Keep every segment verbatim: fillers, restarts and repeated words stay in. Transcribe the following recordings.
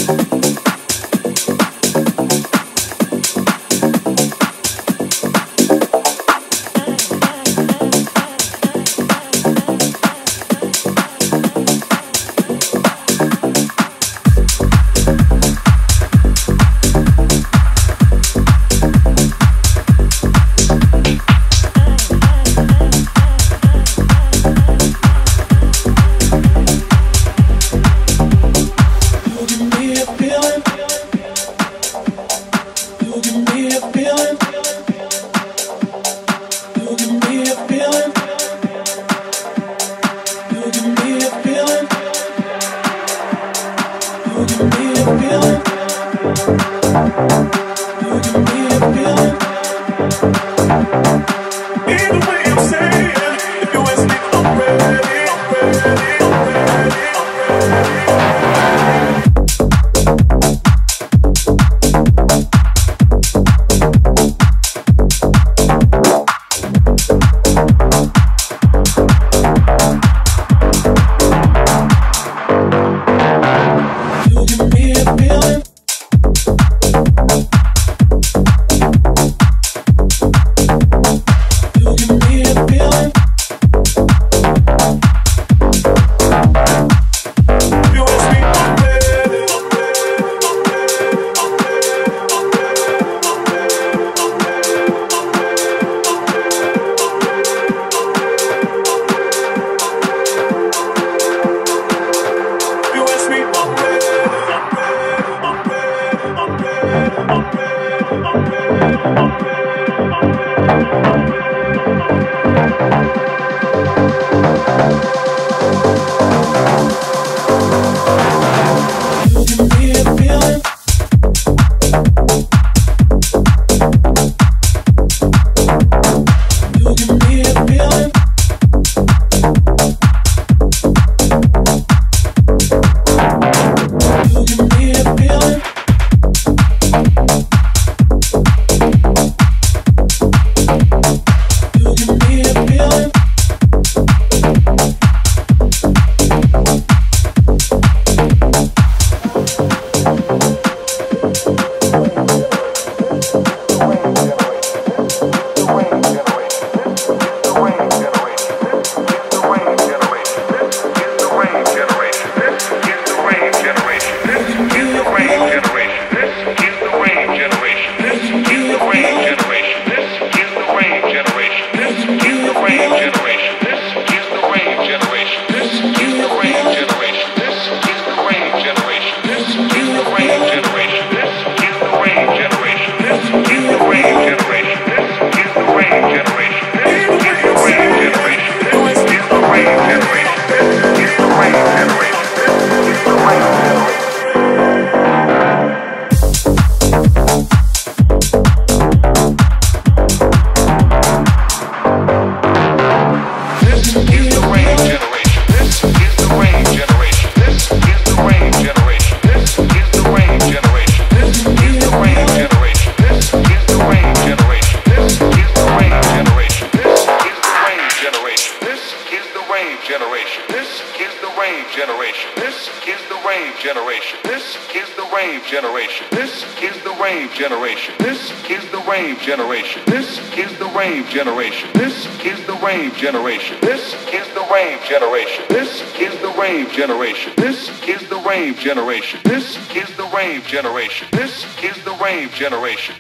Generation. This is the rave generation. This is the rave generation.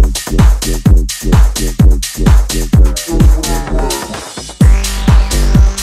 Yeah.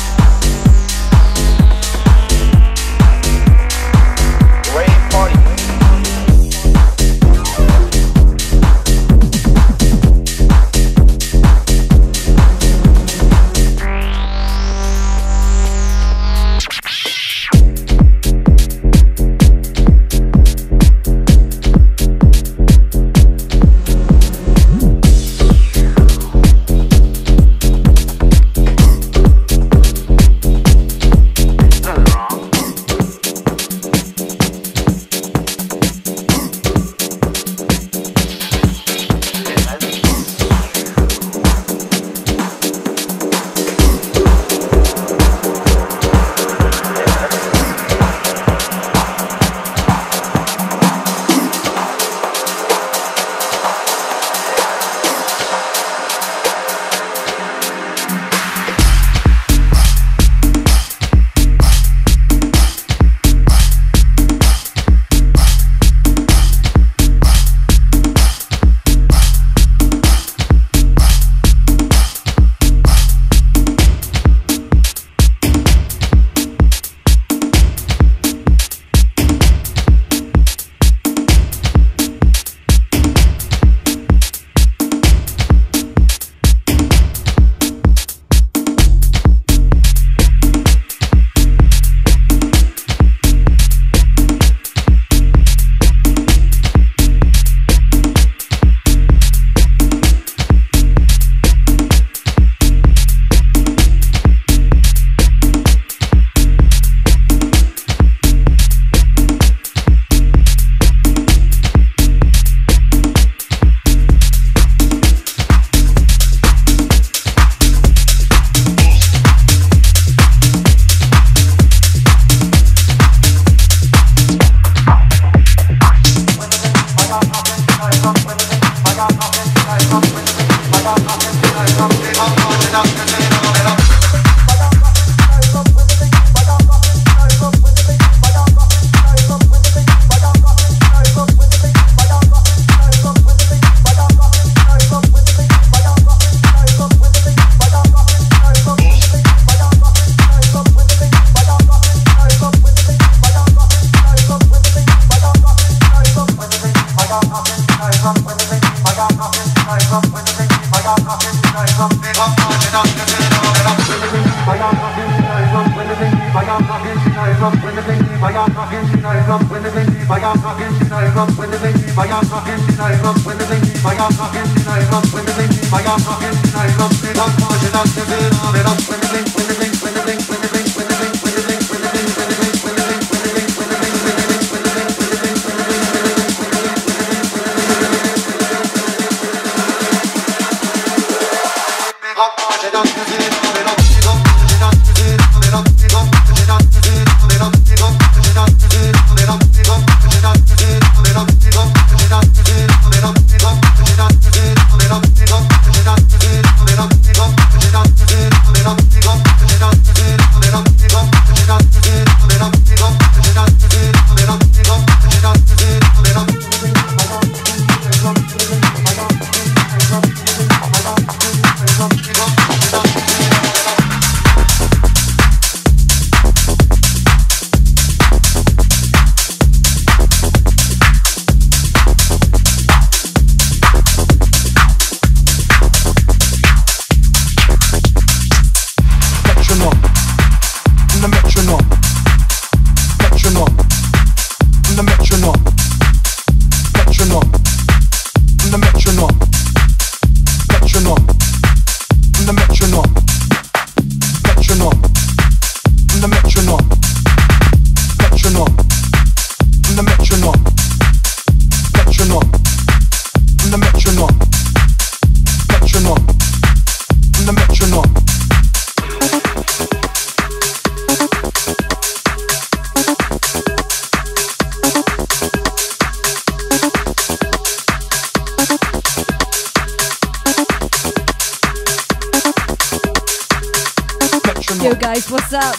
Yo guys, what's up?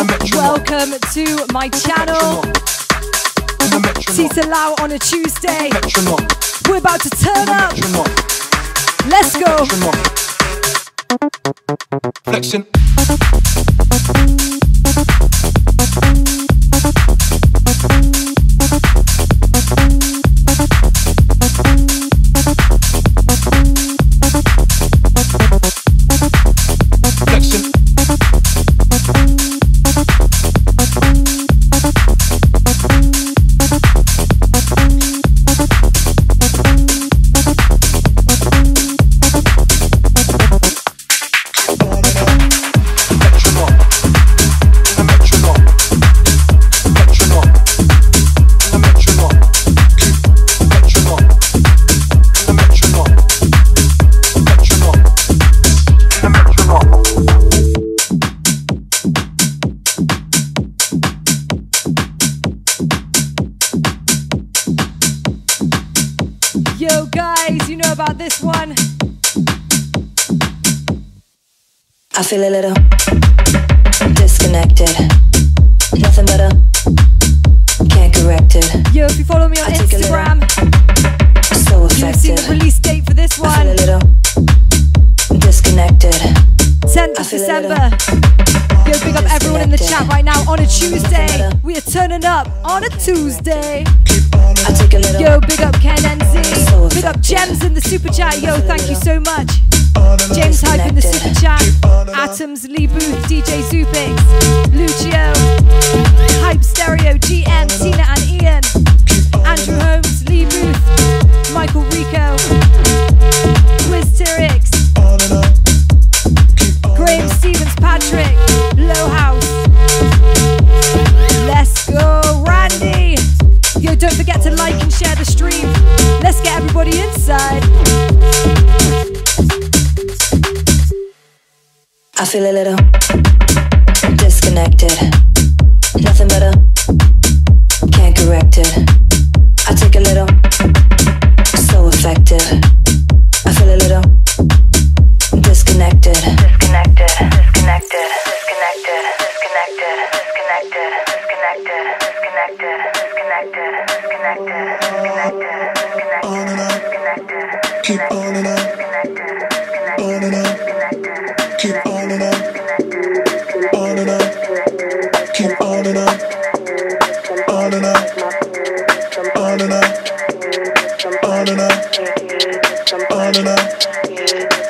Welcome to my channel. Tisa Lau on a Tuesday. We're about to turn up. Let's go. Flexion. I feel a little disconnected. Nothing better, can't correct it. Yo, if you follow me on I Instagram, so you'll see the release date for this one. I feel a little disconnected. tenth of December. Yo, big up everyone in the chat right now on a Tuesday. We are turning up on a Tuesday. I take a little Yo, big up Ken N Z. So big up Gems in the super chat. Yo, thank you so much. James Hype in the super chat. Atoms, Lee Booth, D J Zupix, Lucio, Hype Stereo, G M, Tina and Ian, Andrew Holmes, Lee Booth, Michael Rico, Wiz Tyrix, Graham Stevens, Patrick, Low House. Let's go, Randy. Yo, don't forget to like and share the stream. Let's get everybody inside. I feel a little disconnected. Nothing better, can't correct it. I take a little, so effective. I feel a little disconnected. Disconnected, disconnected, disconnected, disconnected, disconnected, disconnected, disconnected, disconnected, disconnected, disconnected, disconnected, disconnected. Keep on and on, on and on. Keep on and on, on and on. Keep on and on, on and on, on and on, on and on, on and on,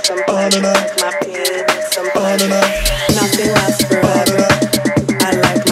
on and on, on and on. Nothing lasts forever. I like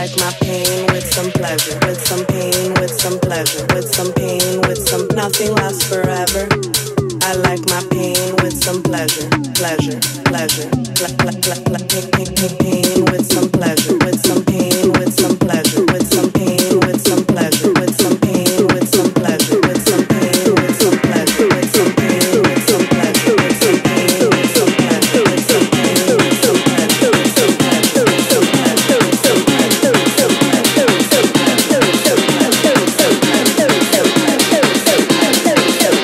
like my pain with some pleasure, with some pain, with some pleasure, with some pain, with some nothing lasts forever. I like my pain with some pleasure, pleasure, pleasure, pl- pl- pl- pl- pain, pain, pain, pain with some pleasure, with some pain, with some pleasure, with some pain, with some pleasure, with some pain, with some pleasure, with some pain, with some pleasure, with some pain, with some pleasure, with some pain, with some pleasure, with some pain, with some pleasure, with some pleasure, with some pleasure, with some pleasure, with some pleasure, with some pleasure, with some pleasure, with some pleasure, with some pleasure, with some pleasure, with some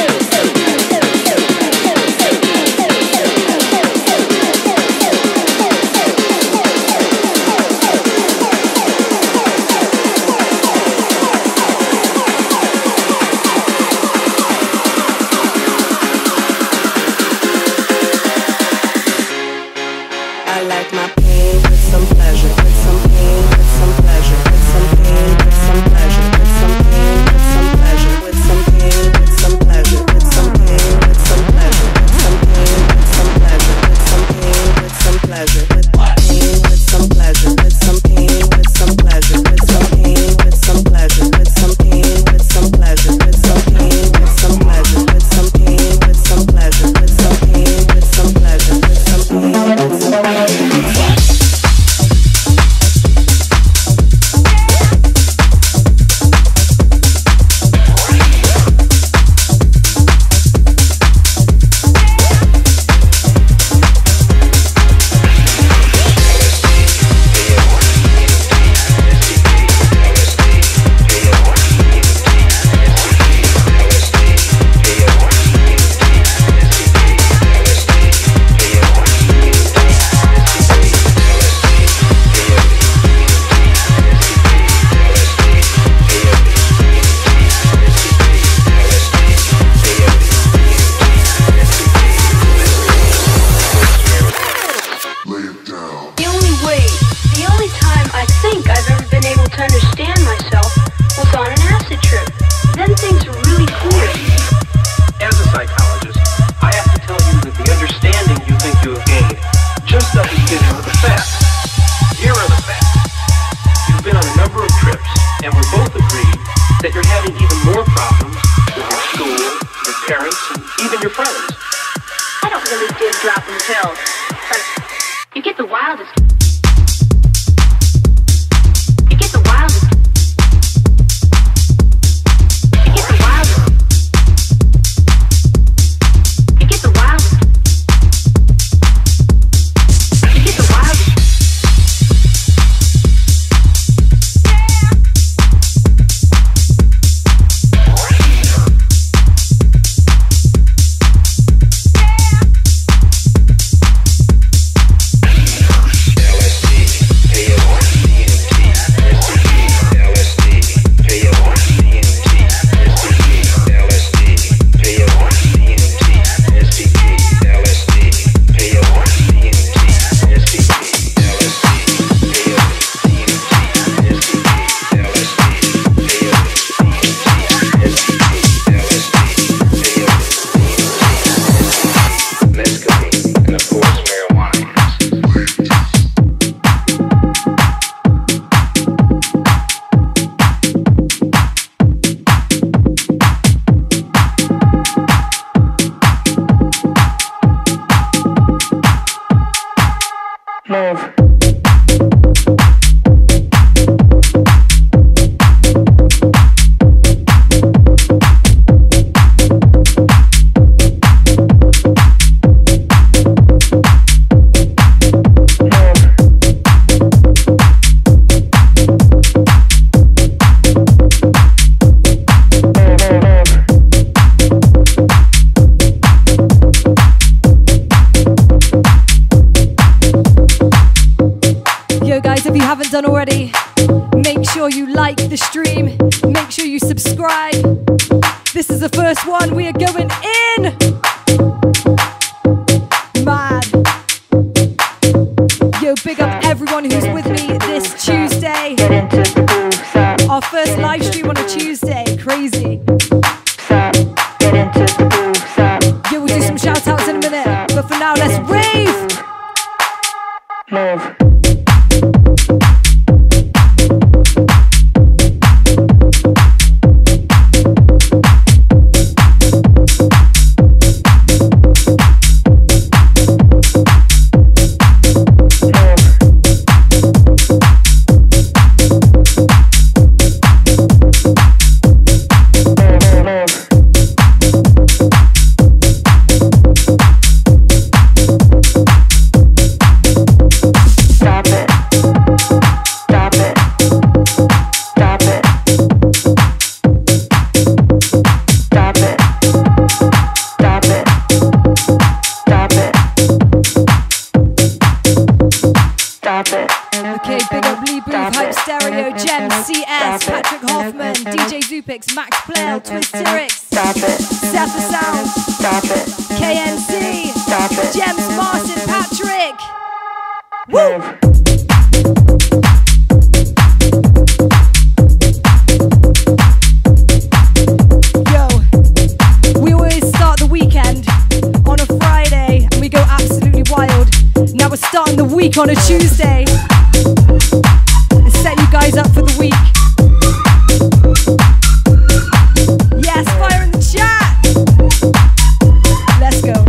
Done already, make sure you like the stream, make sure you subscribe. This is the first one, we are going in. Mad. Yo, big up everyone who's with me this Tuesday. Our first live stream on a Tuesday, crazy. Yo, we'll do some shout outs in a minute, but for now let's rave. Move. Stereo, Gems, C S, Patrick Hoffman, D J Zupix, Max Plale, Twist Tyrix, Seth the Sound, K N C, Gems, Martin, Patrick. Woo! Now we're starting the week on a Tuesday. Set you guys up for the week. Yes, fire in the chat. Let's go.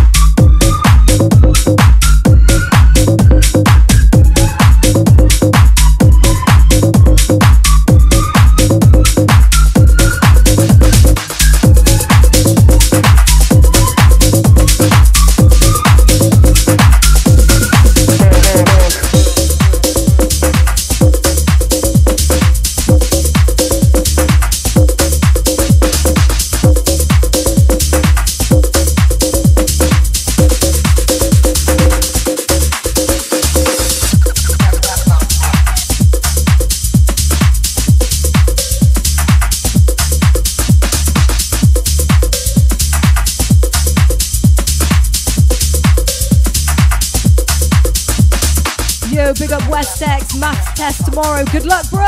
Big up West X, maths test tomorrow. Good luck, bro.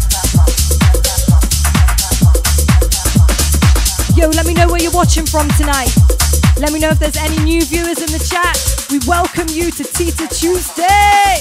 Yo, let me know where you're watching from tonight. Let me know if there's any new viewers in the chat. We welcome you to Tita Tuesday.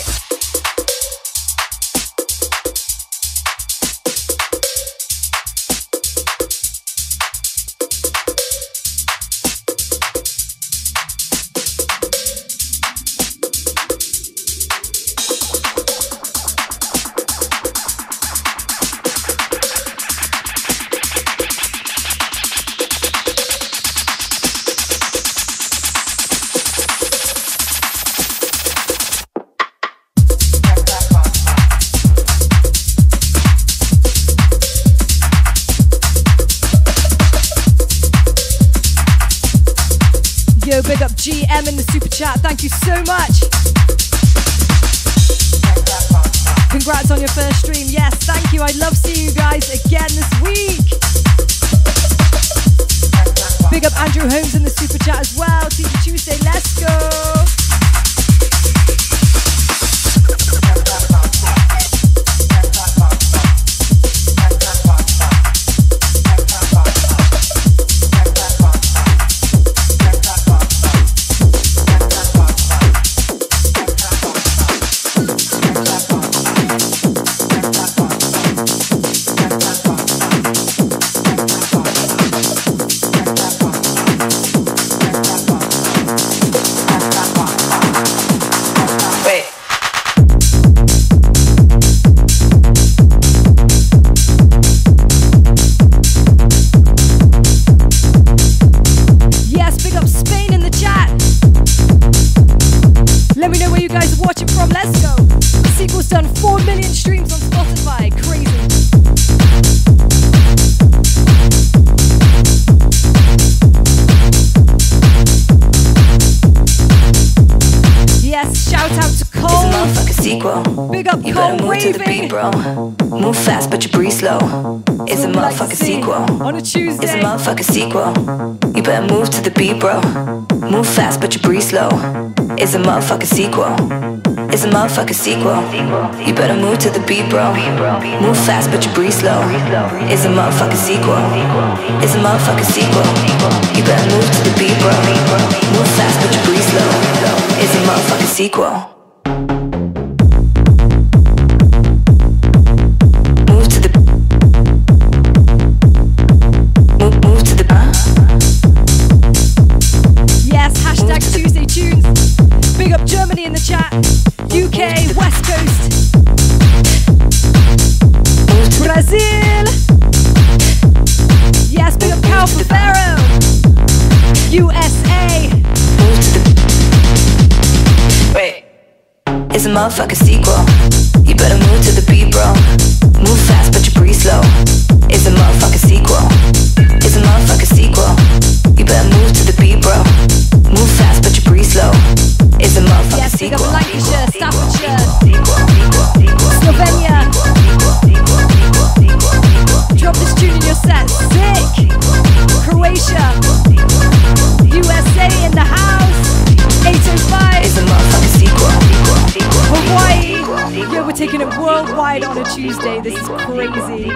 Big up G M in the super chat. Thank you so much. Congrats on your first stream. Yes, thank you. I'd love seeing you guys again this week. Big up Andrew Holmes in the super chat as well. Teacher Tuesday, let's go. Move fast, but you breathe slow. It's a motherfucking sequel. On a Tuesday. It's a motherfucking sequel. You better move to the beat, bro. Move fast, but you breathe slow. It's a motherfucking sequel. It's a motherfucking sequel. You better move to the beat, bro. Move fast, but you breathe slow. It's a motherfucking sequel. It's a motherfucking sequel. You better move to the beat, bro. Move fast, but you breathe slow. It's a motherfucking sequel. In the chat, U K, West Coast, Brazil. Yes, big up Cal for Pharaoh, U S A. Wait, it's a motherfucking sequel. You better move to the beat, bro. Move fast, but you breathe slow. It's a motherfucking sequel. It's a motherfucking sequel. You better move to the beat, bro. Move fast, but you breathe slow. It's a motherfucking yes, sequel. Yes, big up Lancashire, Staffordshire, Slovenia. Tuesday. This is crazy.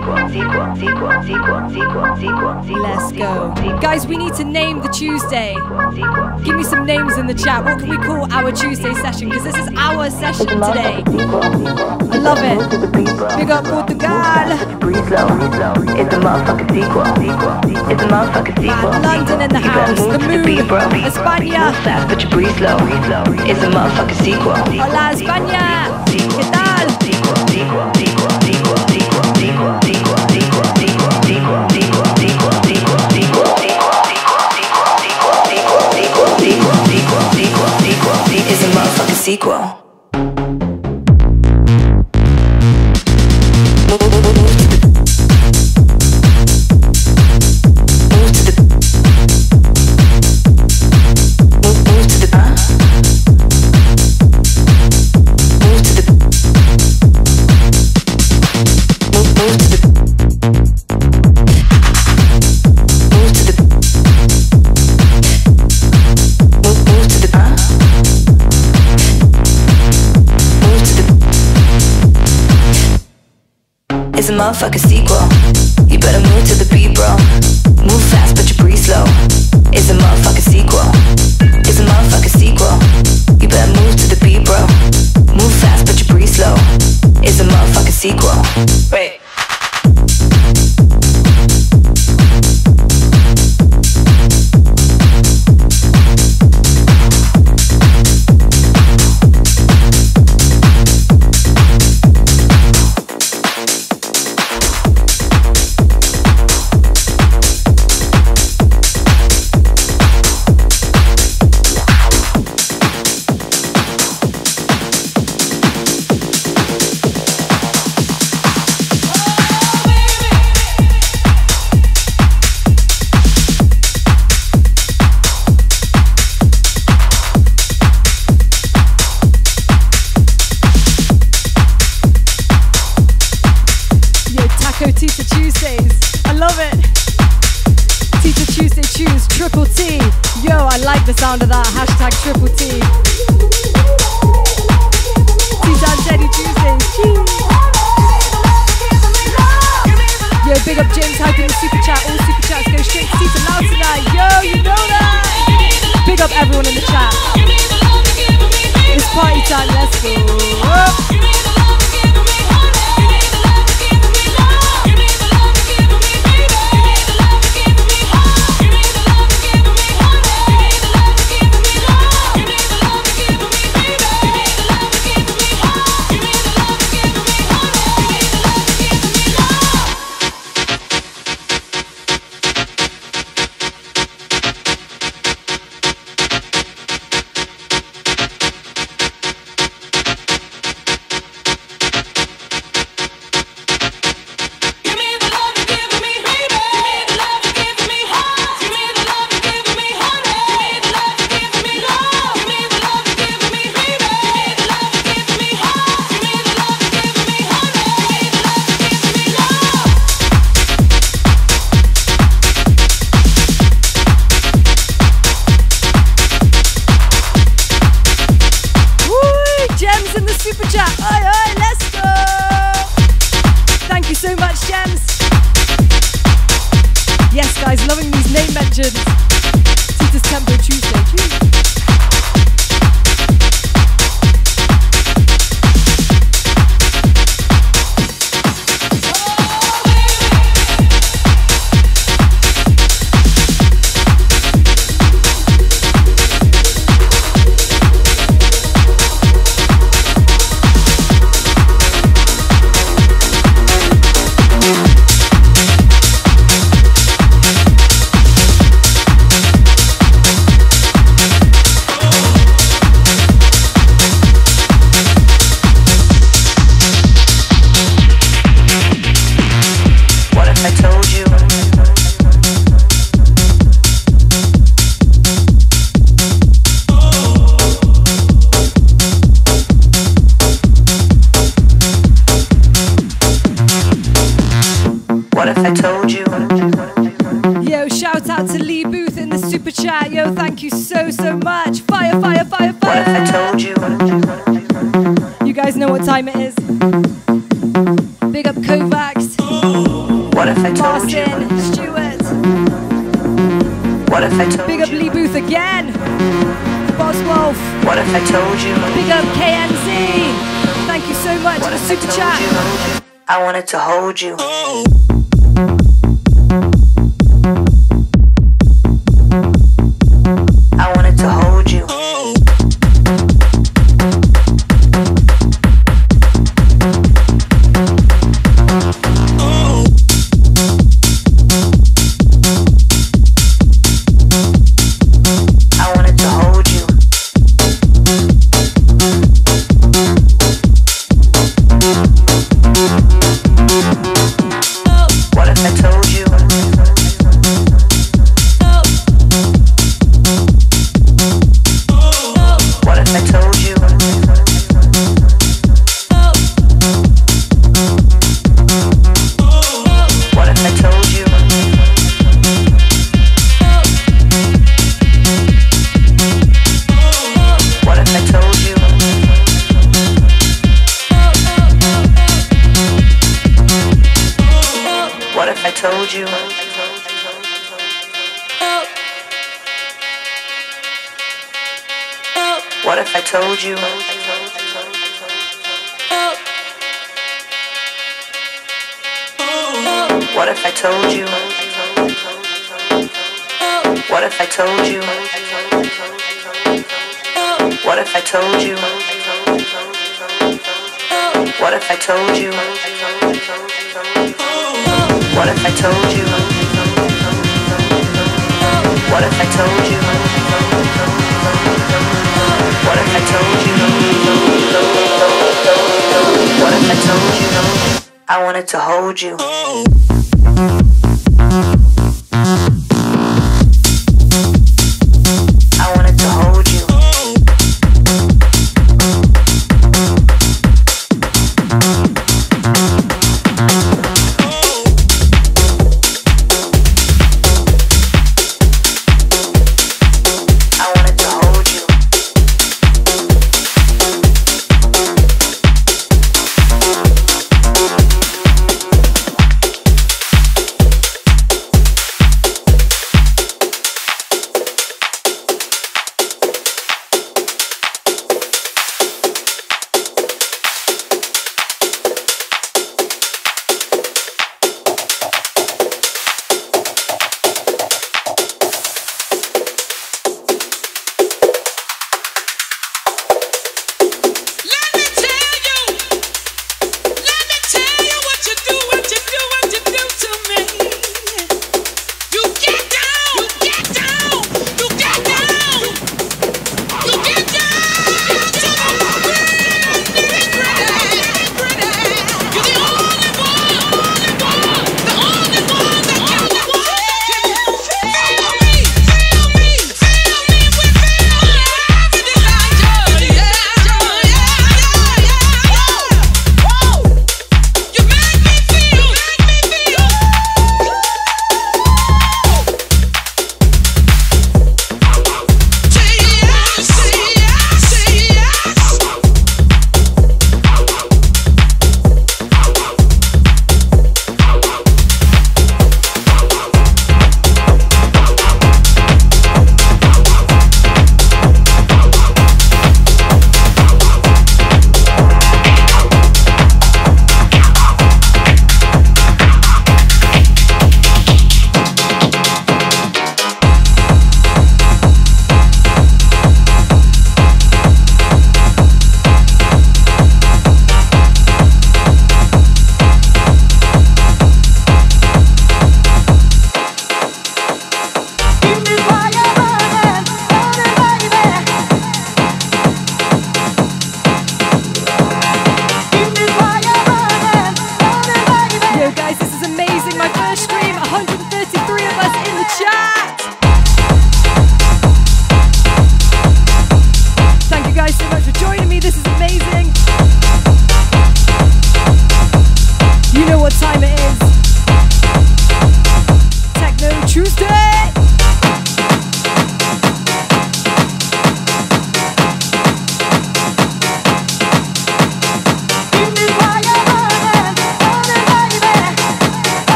Let's go. Guys, we need to name the Tuesday. Give me some names in the chat. What can we call our Tuesday session? Because this is our session today. I love it. Big up Portugal. It's a motherfucking sequel. It's a motherfucking sequel. London in the house. The moon. España. Fast, but you breathe slow. It's a motherfucking sequel. Hola, España. ¿Qué tal? It's a motherfucking sequel. It's a motherfucking sequel. You better move to the beat, bro. Move fast, but you breathe slow. It's a motherfucking sequel. It's a motherfucking sequel. You better move to the beat, bro. Move fast, but you breathe slow. It's a motherfucking sequel. Wait. Sound of that hashtag triple T. Tita and Teddy Tuesdays. Yo, big up James hyping the super chat. All super chats go straight to Tita Loud tonight. Yo, you know that. Big up everyone in the chat. It's party time. Let's go. Tita's Tempo Tuesday. Yo, thank you so, so much. Fire, fire, fire, fire. What if I told you? You guys know what time it is. Big Big up Kovacs. What if I told you? Martin, Stewart. What if I told Big up you? Lee Booth again. Boswolf. What if I told you? Big up K N Z. Thank you so much What for the if I super told chat. you? I wanted to hold you. I wanted to hold you. I wanted to hold you. What if I told you? What if I told you? What if I told you? What if I told you? What if I told you? What if I told you? What if I told you? What if I told you? What if I told you? What if I told you? What if I told you? What if I told you? What if I told you? What if I told you? I wanted to hold you. I wanted to hold you. I wanted to hold you.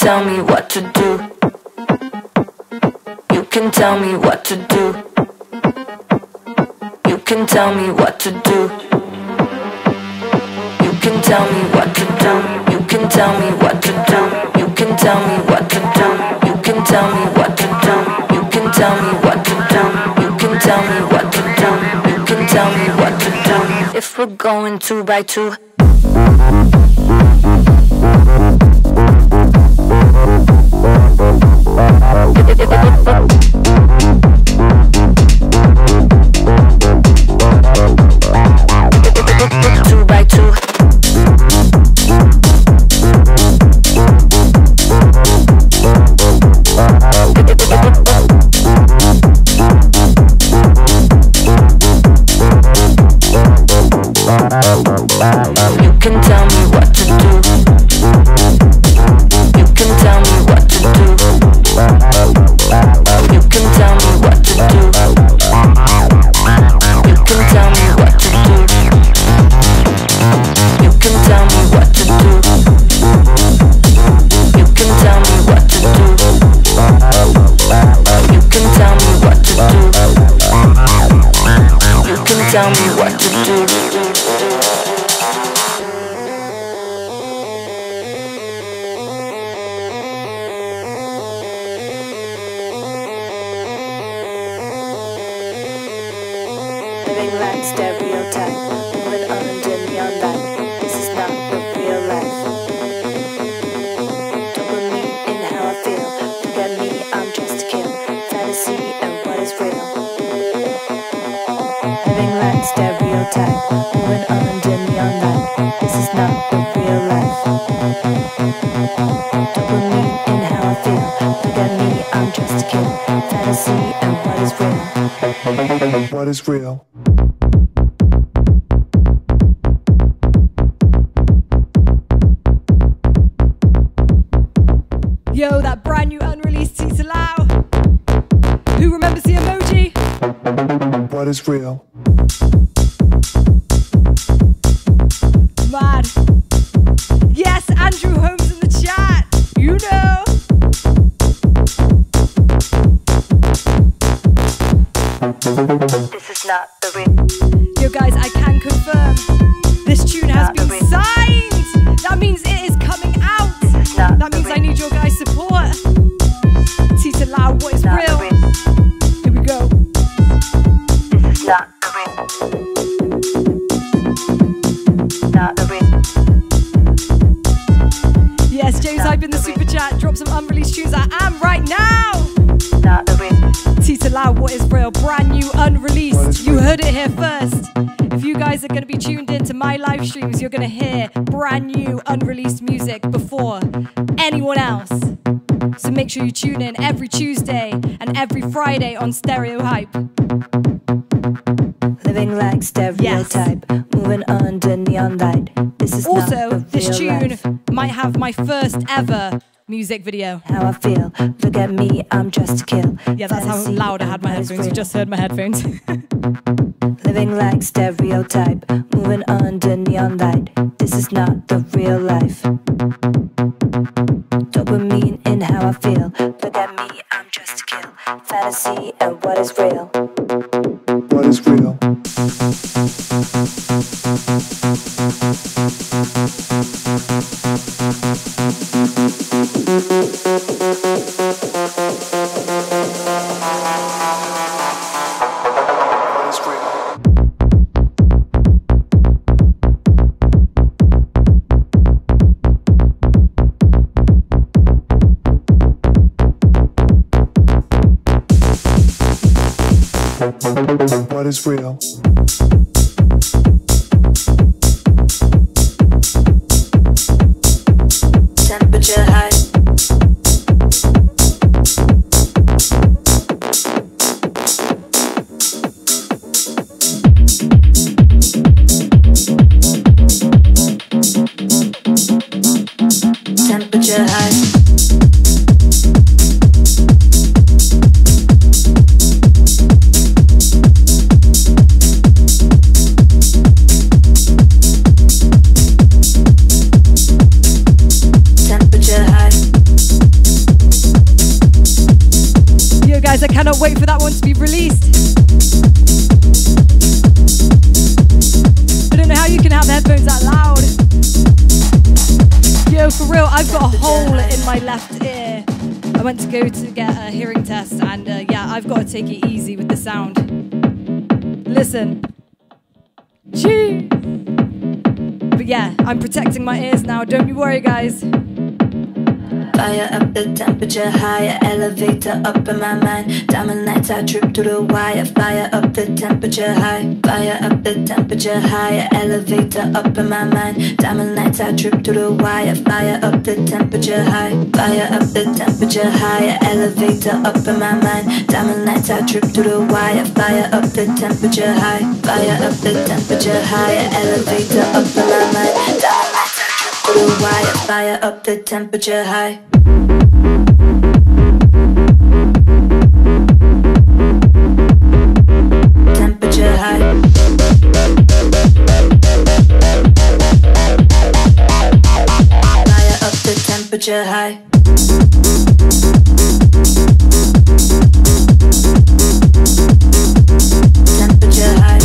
tell me what to do. You can tell me what to do. You can tell me what to do. You can tell me what to do. You can tell me what to do. You can tell me what to do. You can tell me what to do. You can tell me what to do. You can tell me what to do. You can tell me what to do. If we're going two by two. Two by two. You can tell me what to do. You can tell me what to do. You can tell me what to do. You can tell me what to do. You can tell me what to do. You can tell me what to do. You can tell me what to do. You can tell me what to do. Living like stereotype, moving under neon light. This is not the real life. Dopamine in how I feel. Look at me, I'm just a kill. Fantasy and what is real. Living like stereotype, moving under neon light. This is not the real life. Dopamine in how I feel. Look at me, I'm just a kill. Fantasy and what is real. What is real? Yo, that brand new unreleased Tita Lau. Who remembers the emoji? What is real? Mad. Yes, Andrew Holmes in the chat. You know. This is not the real. Yo, guys, I can confirm this tune has been signed. That means it is coming out. That means I need your guys' support. Tita Lau, what is real? Here we go. This is not the real. Not the real. Yes, James Hype in the super chat. Drop some unreleased tunes. I am right now. Not the real. Tita Lau, what is real? Brand new, unreleased. You heard it here first. If you guys are going to be tuned in to my live streams, you're going to hear brand new, unreleased music before anyone else. So make sure you tune in every Tuesday and every Friday on Stereo Hype. Living like stereotype, yes. Moving under neon light. This is also, not the this real tune life. might have my first ever music video. How I feel, look at me, I'm just a kill. Yeah, that's how loud I had my headphones. You just heard my headphones. Living like stereotype, moving under neon light. This is not the real life. Dopamine in how I feel. Look at me, I'm just a kill. Fantasy and what is real. What is real? What is real? Temperature high. Temperature high. Temperature high. my left ear. I went to go to get a hearing test, and uh, yeah, I've got to take it easy with the sound. Listen. Gee. But yeah, I'm protecting my ears now, don't you worry, guys. Fire up the temperature higher, elevator up in my mind. Diamond nights I trip through the wire. Fire up the temperature high. Fire up the temperature higher, elevator up in my mind. Diamond nights I trip through the wire. Fire up the temperature high. Fire up the temperature higher, elevator up in my mind. Diamond nights I trip through the wire. Fire up the temperature high. Fire up the temperature higher, elevator up in my mind. Diamond nights I trip through the wire. Fire up the temperature high. Temperature high. Fire up the temperature high. Temperature high.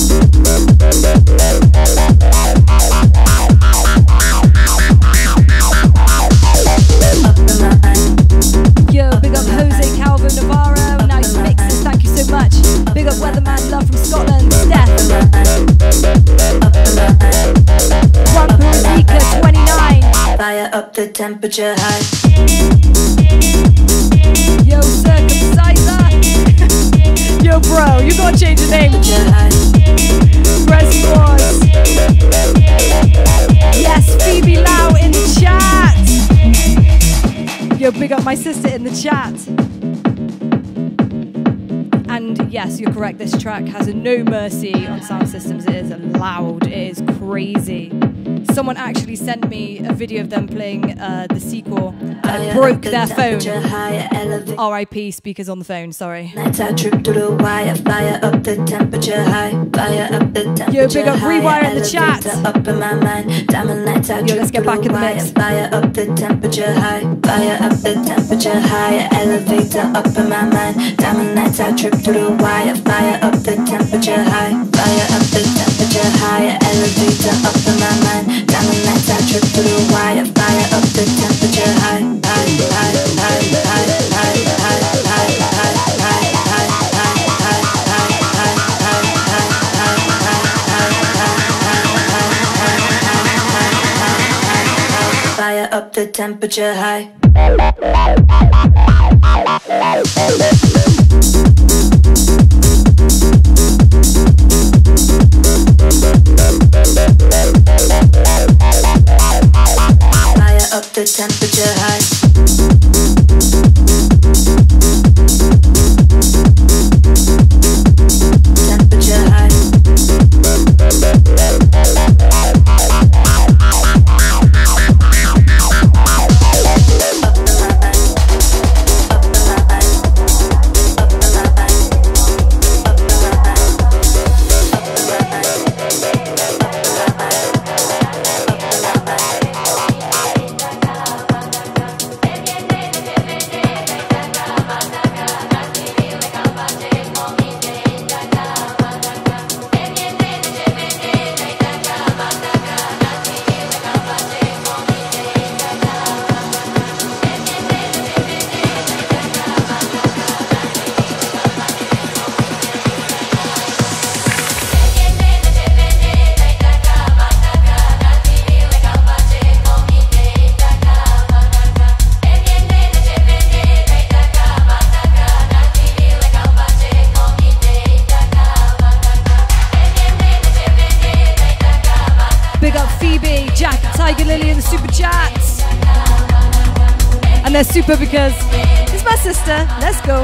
Yo, big up Jose Calvin Navarro, nice mixes, thank you so much. Big up Weatherman, love from Scotland, Steph. Juan Purica twenty-nine. Fire up the temperature high. Yo, Circumciser. Yo, bro, you gotta change the name. Press pause. Yes, Phoebe Lau in the chat. Yo, big up my sister in the chat. And yes, you're correct, this track has a no mercy on sound systems. It is loud, it is crazy. Someone actually sent me a video of them playing uh, the sequel and broke their phone. R I P speakers on the phone, sorry. Yo, big up Rewire in the chat. Yo, let's get back in the mix. Fire up the temperature high. Fire up the temperature higher, elevator up in my mind. Diamond nights I trip through the wire. Fire up the temperature high. Fire up the temperature higher, elevator up in my mind. Diamond nights I trip through the wire. Fire up the temperature high. High, high, high, high, high, high, high, high, high, high, high, high, high, fire up the temperature high. Fire up the temperature high. Temperature high. And they're super because it's my sister. Let's go.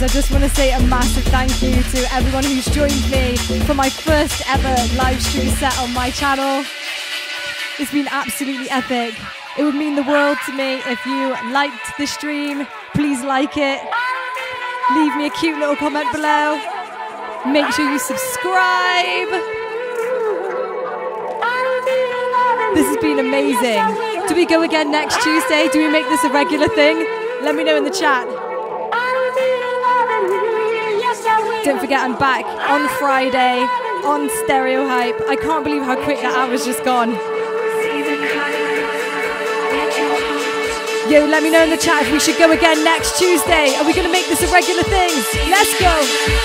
I just want to say a massive thank you to everyone who's joined me for my first ever live stream set on my channel. It's been absolutely epic. It would mean the world to me if you liked the stream. Please like it. Leave me a cute little comment below. Make sure you subscribe. This has been amazing. Do we go again next Tuesday? Do we make this a regular thing? Let me know in the chat. Don't forget I'm back on Friday on Stereo Hype. I can't believe how quick that hour's just gone. Yo, let me know in the chat if we should go again next Tuesday. Are we going to make this a regular thing? Let's go.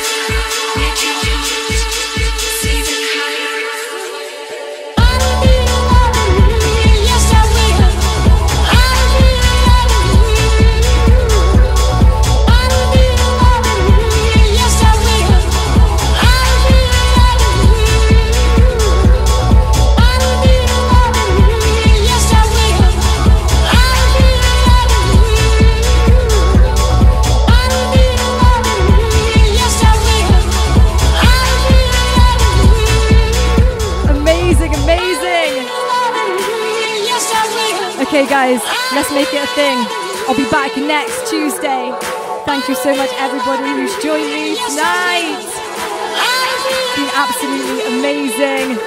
Okay guys, let's make it a thing. I'll be back next Tuesday. Thank you so much everybody who's joined me tonight. It's been absolutely amazing.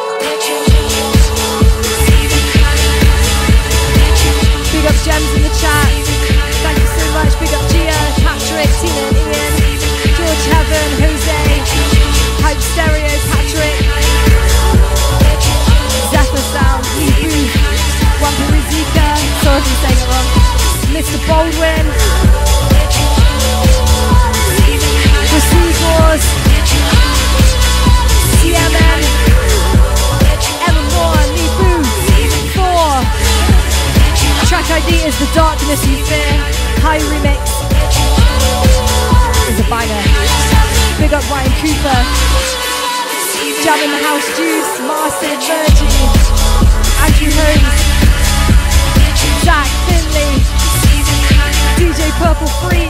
Big up Gems in the chat. Thank you so much. Big up Gia, Patrick, Tina and Ian, George Heaven, Jose, Hype Stereo, Patrick, Zephyr Sound, Lee Booth, Wampirizika, sorry if I'm saying it wrong, Mister Baldwin, The Seagulls, C M M, Emma Moore, Lee Booth, Thor. Track I D is The Darkness You Fear. High Remix is a banger. Big up Ryan Cooper, Jam in the House Juice, Martin Virgin, Andrew Holmes, Zach Finley, D J Purple Freak.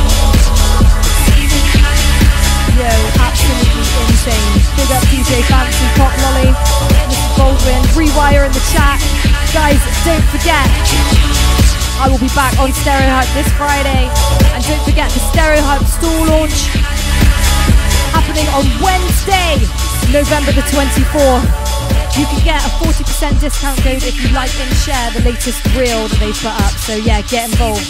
Yo, absolutely insane. Big up D J Fancy, Pop Lolly, Mister Baldwin, Rewire in the chat. Guys, don't forget, I will be back on Stereo Hype this Friday. And don't forget the Stereo Hype store launch happening on Wednesday, November the twenty-fourth. You can get a forty percent discount code if you like and share the latest reel that they put up. So yeah, get involved.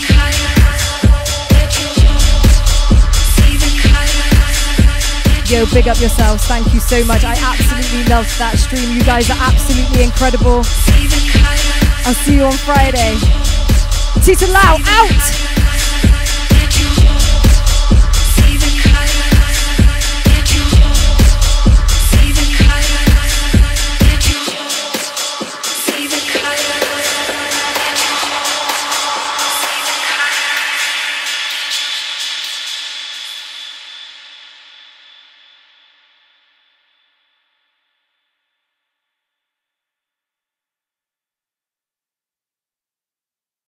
Yo, big up yourselves. Thank you so much. I absolutely loved that stream. You guys are absolutely incredible. I'll see you on Friday. Tita Lau out!